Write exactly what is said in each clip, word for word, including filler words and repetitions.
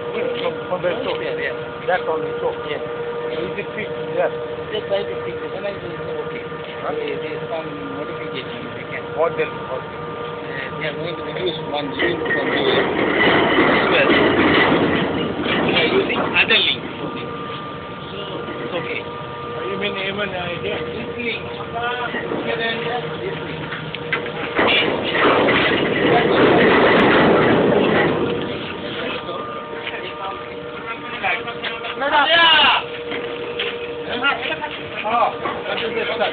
From, from the store. Yeah, yeah. That's on the store. Yes. Is it fit? Yes. Just try to fix it. Otherwise, it is okay. Huh? There there is some modification they can. What they'll, what Uh, they are going to reduce one link from the as well. They are using other link. So it's okay. you mean even uh, here? This link bigger than this link. Yeah. Ah, that is the start.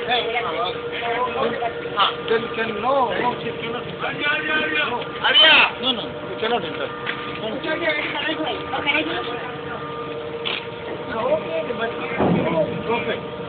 Ah, then you can no, no, you cannot enter. No, Arya. No, no. you cannot enter. No, no. Okay, but okay.